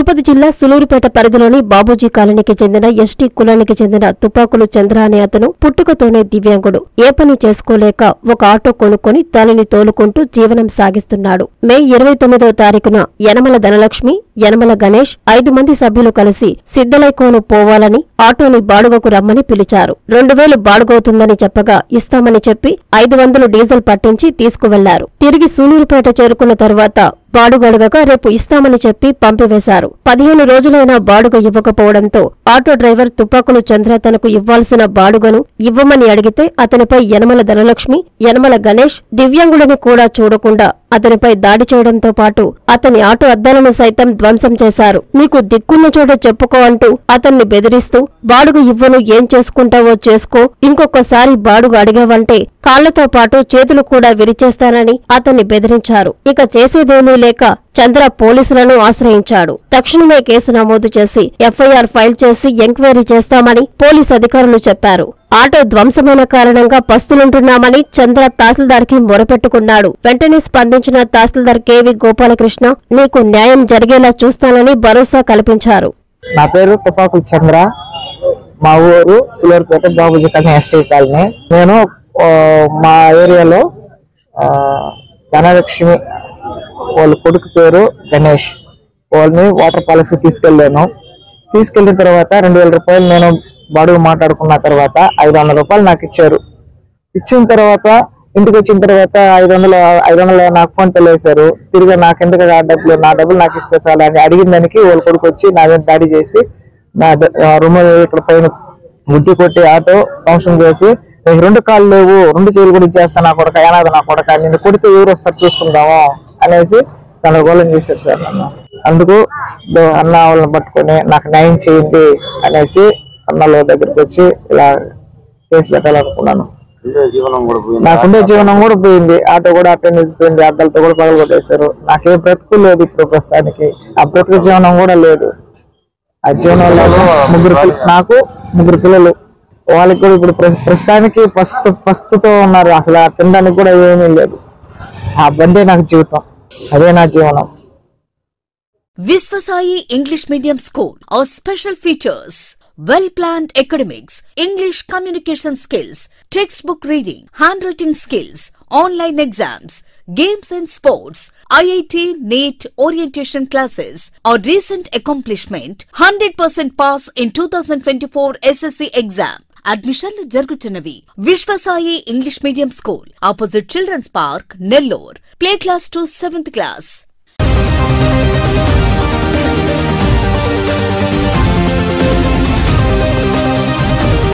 తిరుపతి జిల్లా సులూరుపేట పరిధిలోని బాబూజీ కాలనీకి చెందిన ఎస్టీ కులానికి చెందిన తుపాకులు చంద్ర అనే అతను పుట్టుకతోనే దివ్యాంగుడు. ఏ పని చేసుకోలేక ఒక ఆటో కొనుక్కొని దానిని తోలుకుంటూ జీవనం సాగిస్తున్నాడు. మే 29వ తారీఖున యనమల ధనలక్ష్మి, యనమల గణేష్ 5 మంది సభ్యులు కలిసి సిద్దలైకోను పోవాలని ఆటోని బాడుగకు రమ్మని పిలిచారు. 2000 బాడుగవుతుందని చెప్పగా ఇస్తామని చెప్పి 500 డీజిల్ పట్టించి తీసుకువెళ్లారు. తిరిగి సూలూరుపేట చేరుకున్న తర్వాత బాడుగడగక రేపు ఇస్తామని చెప్పి పంపివేశారు. 15 రోజులైనా బాడుగ ఇవ్వకపోవడంతో ఆటో డ్రైవర్ తుపాకులు చంద్ర తనకు ఇవ్వాల్సిన బాడుగను ఇవ్వమని అడిగితే అతనిపై యనమల ధనలక్ష్మి, యనమల గణేష్ దివ్యాంగుడిని కూడా చూడకుండా అతనిపై దాడి చేయడంతో పాటు అతని ఆటో అద్దాలను సైతం ధ్వంసం చేశారు. నీకు దిక్కున్న చోట చెప్పుకో అంటూ అతన్ని బెదిరిస్తూ బాడుగ ఇవ్వను, ఏం చేసుకుంటావో చేసుకో, ఇంకొకసారి బాడుగ అడిగావంటే కాళ్లతో పాటు చేతులు కూడా విరిచేస్తానని అతన్ని బెదిరించారు. ఇక చేసేదేమీ లేక చంద్ర పోలీసులను ఆశ్రయించాడు. తక్షణమే కేసు నమోదు చేసి ఎఫ్ఐఆర్ ఫైల్ చేసి ఎంక్వైరీ చేస్తామని పోలీసు అధికారులు చెప్పారు. ఆటో ధ్వంసమైన కారణంగా పస్తులుంటున్నామని చంద్ర తహసీల్దార్కి మొరపెట్టుకున్నాడు. వెంటనే స్పందించిన తహసీల్దార్ కేవి గోపాలకృష్ణ నీకు న్యాయం జరిగేలా చూస్తానని భరోసా కల్పించారు. నా పేరు తుపాకుల చంద్ర, మా ఊరు Sullurpeta Babuji colony ST colony. నేను మా ఏరియాలో ధనలక్ష్మి వాళ్ళ కొడుకు పేరు గణేష్, వాళ్ళని వాటర్ పాలసీకి తీసుకెళ్లిన తర్వాత 2000 రూపాయలు నేను బాడుగు మాట్లాడుకున్న తర్వాత 500 రూపాయలు నాకు ఇచ్చారు. ఇచ్చిన తర్వాత ఇంటికి వచ్చిన తర్వాత 500 నాకు ఫోన్ పే వేశారు. తిరిగి నాకు ఎందుకు నా డబ్బులు నాకు ఇస్తే చాలు అని అడిగిన దానికి వాళ్ళ కొడుకు వచ్చి నా మీద దాడి చేసి నా రూమ్ ఇక్కడ పైన బుద్ధి కొట్టి ఆటో ఫంక్షన్ చేసి 2 కాళ్ళు లేవు, 2 చేతులు కూడా ఇచ్చేస్తా నా కొడక, ఏనాది నా కొడక, నిన్ను కొడితే ఎవరు వస్తారు చూసుకుందాము అనేసి గందరగోళం చేశారు సార్ నన్ను. అందుకు అన్న వాళ్ళని పట్టుకొని నాకు న్యాయం చేయండి అనేసి అన్నల దగ్గరికి వచ్చి ఇలా కేసు పెట్టాలనుకున్నాను. నాకుండే జీవనం కూడా పోయింది, ఆటో కూడా అట్టే నిలిచిపోయింది, అద్దాలతో కూడా పగలు కొట్టేశారు. నాకేం బ్రతుకు లేదు ఇప్పుడు ప్రస్తుతానికి, ఆ బ్రతుకు జీవనం కూడా లేదు. ఆ జీవనంలో నాకు 3 పిల్లలు, వాళ్ళకి కూడా ఇప్పుడు ప్రస్తుతానికి పస్తుతో ఉన్నారు. అసలు తినడానికి కూడా ఏమీ లేదు. ఆ బండే నాకు జీవితం, అదే నా జీవనం. Viswasai English Medium School. Our special features: well-planned academics, English communication skills, textbook reading, handwriting skills, online exams, games and sports, IIT, NEET orientation classes. Our recent accomplishment: 100% pass in 2024 SSC exam. అడ్మిషన్లు జరుగుతున్నవి. Vishwasai English medium school, opposite children's park, Nellore. Play class to 7th class.